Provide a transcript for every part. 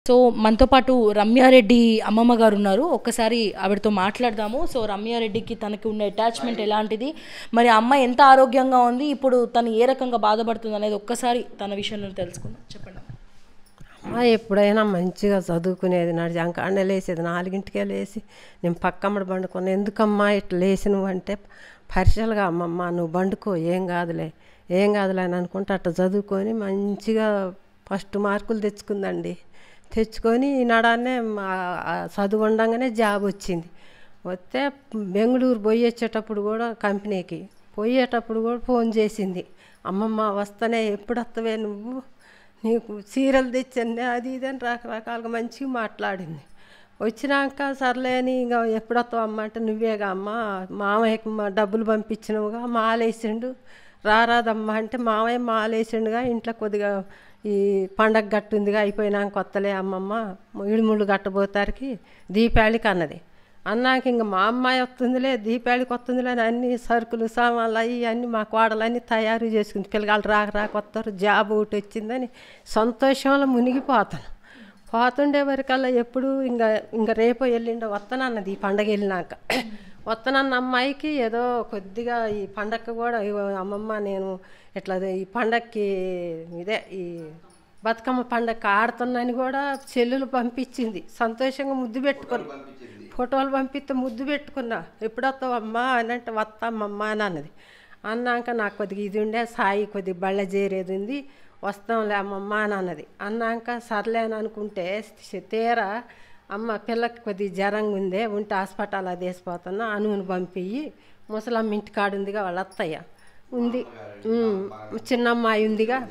So మనతో పాటు రమ్యారెడ్డి అమ్మమ్మ గారు ఉన్నారు. ఒక్కసారి ఆవిడతో మాట్లాడదాము. సో రమ్యారెడ్డికి తనకి ఉన్న అటాచ్మెంట్ ఎలాంటిది, మరి అమ్మ ఎంత ఆరోగ్యంగా ఉంది, ఇప్పుడు తను ఏ రకంగా బాధపడుతుంది అనేది ఒక్కసారి తన విషయంలో తెలుసుకుందాం. చెప్పండి. అమ్మ ఎప్పుడైనా మంచిగా చదువుకునేది, నడిచాక లేసేది, 4ంటికే లేచి నేను పక్కమ్మడి బండుకున్నా. ఎందుకమ్మా ఇట్లా లేచి నువ్వు అంటే, పరీక్షలుగా అమ్మమ్మ నువ్వు బండుకో, ఏం కాదులే అని అనుకుంటే అట్లా చదువుకొని మంచిగా ఫస్ట్ మార్కులు తెచ్చుకుందండి. తెచ్చుకొని నడాన్నే చదువు ఉండగానే జాబ్ వచ్చింది. వస్తే బెంగళూరు పోయేటప్పుడు కూడా కంపెనీకి పోయేటప్పుడు కూడా ఫోన్ చేసింది, అమ్మమ్మ వస్తానే, ఎప్పుడు వస్తావే నువ్వు, నీకు చీరలు తెచ్చండి అది ఇది అని రకరకాలుగా మంచిగా మాట్లాడింది. వచ్చినాక సర్లే అని ఇంకా ఎప్పుడు వస్తావు అమ్మ అంటే, నువ్వేగా అమ్మ మామయ్యకి డబ్బులు పంపించినవుగా, మాలేసిండు రారాదమ్మా అంటే, మామయ్య మాలేసిండుగా, ఇంట్లో కొద్దిగా ఈ పండగ గట్టుందిగా, అయిపోయినాక కొత్తలే అమ్మమ్మ ఇడుముళ్ళు గట్టబోతారికి దీపావళికి అన్నది. అన్నాక ఇంక మా అమ్మాయి వస్తుందిలే, దీపావళికి వస్తుందిలే అని అన్ని సరుకులు సామాన్లు అవి అన్నీ మా కోడలన్నీ తయారు చేసుకుంది. పిల్లగాళ్ళు రాకొస్తారు, జాబ్ ఒకటి వచ్చిందని సంతోషంలో మునిగిపోతాను. పోతుండే వరకల్లా ఎప్పుడు ఇంకా రేపో ఎల్లుండో వస్తానన్నది. ఈ పండగ వెళ్ళినాక వస్తానన్న అమ్మాయికి ఏదో కొద్దిగా ఈ పండగకి కూడా, అమ్మమ్మ నేను ఇట్లా ఈ పండగకి ఇదే ఈ బతుకమ్మ పండగకి ఆడుతున్నాని కూడా చెల్లులు పంపించింది. సంతోషంగా ముద్దు పెట్టుకున్నా, ఫోటోలు పంపిస్తే ముద్దు పెట్టుకున్నా. ఎప్పుడు వస్తావు అమ్మా అని అంటే, వస్తామమ్మా అని అన్నది. అన్నాక నాకు కొద్దిగా ఇది ఉండే, సాయి కొద్దిగా బళ్ళ చేరేది ఉంది, వస్తాంలే అమ్మమ్మ అని అన్నది. అన్నాక సర్లే అని అనుకుంటే తీరా అమ్మ పిల్లకి కొద్దిగా జ్వరంగా ఉందే, ఉంటే హాస్పిటల్ అది వేసిపోతున్నా, అనువును పంపియ్యి, ముసలమ్మ ఇంటికాడు ఉందిగా, వాళ్ళ అత్తయ్య ఉంది, చిన్నమ్మాయి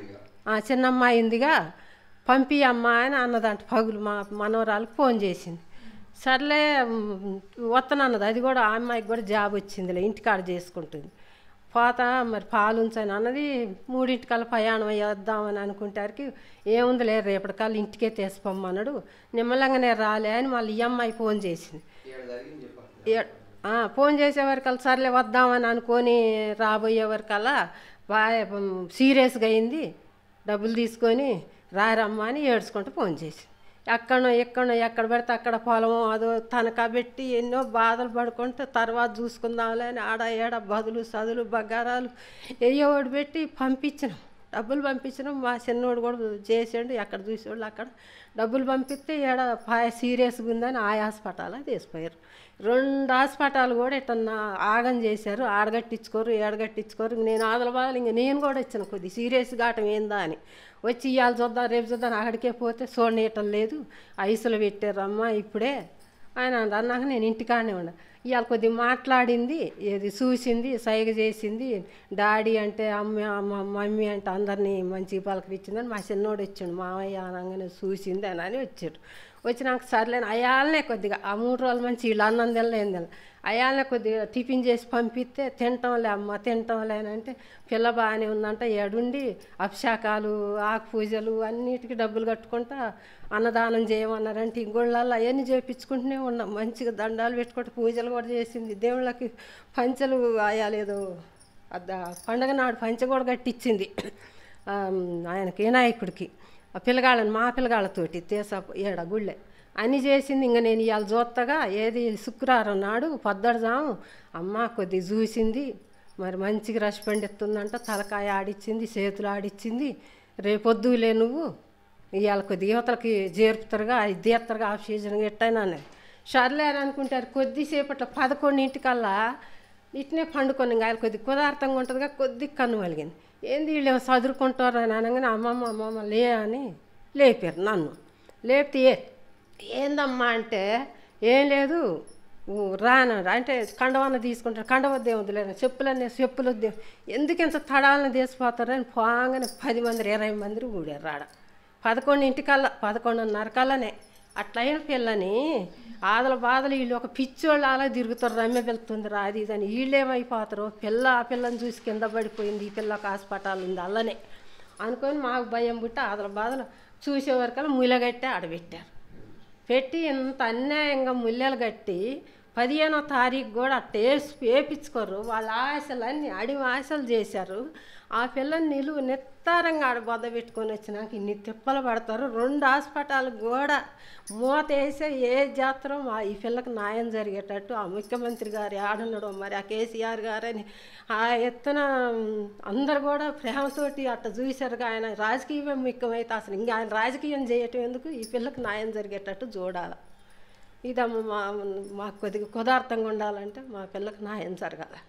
ఉందిగా పంపి అమ్మ అని అన్నదంట. పగులు మా మనవరాలకు ఫోన్ చేసింది. సర్లే వస్తానన్నది. అది కూడా ఆ అమ్మాయికి కూడా జాబ్ వచ్చిందిలే, ఇంటికాడ చేసుకుంటుంది. పోతా మరి పాలు ఉంచని అన్నది. 3ంటికల్లా ప్రయాణం వేద్దామని అనుకుంటారికి, ఏముందిలే రేపటికల్లా ఇంటికే తీసిపోమ్మన్నాడు, నిమ్మలంగానే రాలే అని మళ్ళీ ఈ అమ్మాయి ఫోన్ చేసింది. ఫోన్ చేసేవరకల్లా సర్లే వద్దామని అనుకొని రాబోయేవరకల్లా బాగా సీరియస్గా అయింది. డబ్బులు తీసుకొని రారమ్మా అని ఏడ్చుకుంటూ ఫోన్ చేసింది. ఎక్కడ పడితే అక్కడ పొలము అదో తనఖా పెట్టి ఎన్నో బాధలు పడుకుంటే, తర్వాత చూసుకుందాంలే అని ఆడ ఏడ బదులు చదువులు బగారాలు ఏయోడు పెట్టి పంపించినాం, డబ్బులు పంపించినాం. మా చిన్నోడు కూడా చేసాడు, ఎక్కడ చూసేవాళ్ళు అక్కడ డబ్బులు పంపిస్తే ఏడ సీరియస్గా ఉందని ఆ హాస్పిటల్ తీసిపోయారు. 2 హాస్పిటల్ కూడా ఇట్లా ఆగం చేశారు, ఏడగట్టించుకోరు. నేను ఆదలబాదలు ఇంక నేను కూడా వచ్చాను, కొద్దిగా సీరియస్గా ఆటం ఏందా అని వచ్చి, ఇవాళ చూద్దాం రేపు చూద్దాం, అక్కడికే పోతే చూడనీయటం లేదు, ఐసులు పెట్టారమ్మా ఇప్పుడే ఆయన అన్నాక నేను ఇంటికాడనే ఉన్నా. ఇవాళ కొద్దిగా మాట్లాడింది, ఏది చూసింది, సైగ చేసింది, డాడీ అంటే మమ్మీ అంటే అందరినీ మంచిగా పలకరించిందని మా చిన్నోడు వచ్చాడు, మామయ్య అనగానే చూసింది అని వచ్చాడు. వచ్చినాక సర్లేని అయాలనే కొద్దిగా ఆ 3 రోజుల మంచి వీళ్ళు అన్నం తినలేదు, అయాలనే కొద్దిగా టిఫిన్ చేసి పంపిస్తే, తింటాంలే అమ్మ తింటాంలే అని అంటే, పిల్ల బాగానే ఉందంట, ఏడుండి అభిషేకాలు ఆకు పూజలు అన్నిటికీ డబ్బులు కట్టుకుంటా అన్నదానం చేయమన్నారంటే, ఈ గుళ్ళల్లో అవన్నీ చేయించుకుంటూనే ఉన్నాం. మంచిగా దండాలు పెట్టుకుంటూ పూజలు కూడా చేసింది. దేవుళ్ళకి పంచలు ఆయాలేదో పండగ నాడు పంచ కూడా కట్టించింది ఆయనకి, వినాయకుడికి. ఆ పిల్లగాళ్ళని మా పిల్లగాళ్ళతోటి ఏడ గుళ్ళే అన్నీ చేసింది. ఇంకా నేను ఇవాళ చూస్తగా ఏది శుక్రవారం నాడు పొద్దడదాము అమ్మ కొద్దిగా చూసింది, మరి మంచిగా రష్ పండిస్తుందంట, తలకాయ ఆడిచ్చింది, చేతులు ఆడిచ్చింది. రేపొద్దులే నువ్వు ఇవాళ కొద్ది యువతలకి చేరుపుతారుగా, అది తీస్తారుగా ఆఫ్ సీజన్ ఎట్టయినా అనేది. సర్లే అని అనుకుంటారు. కొద్దిసేపట్లో 11ంటికల్లా ఇట్నే పండుకొని ఇంకా ఆయన కొద్దిగా కుదార్థంగా ఉంటుందిగా, కొద్దిగా కన్ను వలిగింది. ఏంది వీళ్ళు చదువుకుంటారు అని అనగానే, అమ్మమ్మ లే అని లేపారు నన్ను. లేపితే ఏందమ్మా అంటే, ఏం లేదు రాను అంటే కండవన్న తీసుకుంటారు, కండవద్దే ఉంది లేదు, చెప్పులు వద్దే, ఎందుకు ఇంత తడాలను తీసిపోతారని పోగానే 10 మంది 20 మంది కూడారు రాడ. 11ంటికల్లా 11:30కల్లానే అట్లయిన పిల్లని ఆదల బాధలు వీళ్ళు ఒక పిచ్చోళ్ళు అలా తిరుగుతారు, రమ్య వెళ్తుందిరా అది ఇదని. వీళ్ళేమైపోతారు, ఆ పిల్లని చూసి కింద పడిపోయింది, ఈ పిల్ల ఒక హాస్పిటల్ ఉంది అల్లనే అనుకొని మాకు భయం పుట్టి ఆదల బాధలు చూసేవరకల్లా ముళ్ళగట్టి ఆడబెట్టారు. పెట్టి ఇంత అన్యాయంగా ముల్లెలు కట్టి 15వ తారీఖు కూడా అట్ట వేయించుకోరు. వాళ్ళ ఆశలన్నీ అడివి ఆశలు చేశారు. ఆ పిల్లని నిలువు నిస్తారంగా ఆడ బొద్ద పెట్టుకొని వచ్చినాక ఇన్ని తిప్పలు పడతారు. 2 హాస్పిటల్కి కూడా మూత వేసే ఏ జాతర ఈ పిల్లకి న్యాయం జరిగేటట్టు ఆ ముఖ్యమంత్రి గారు ఆడున్నాడో మరి ఆ కేసీఆర్ గారని ఆ ఎత్తున అందరు కూడా ప్రేమతోటి అట్ట చూశారు. ఆయన రాజకీయం ముఖ్యమైతే అసలు ఇంకా ఆయన రాజకీయం చేయటం ఎందుకు, ఈ పిల్లకి న్యాయం జరిగేటట్టు చూడాలి. ఇదమ్మ మాకు కొద్దిగా కుదార్థంగా ఉండాలంటే మా పిల్లకి న్యాయం జరగాలి.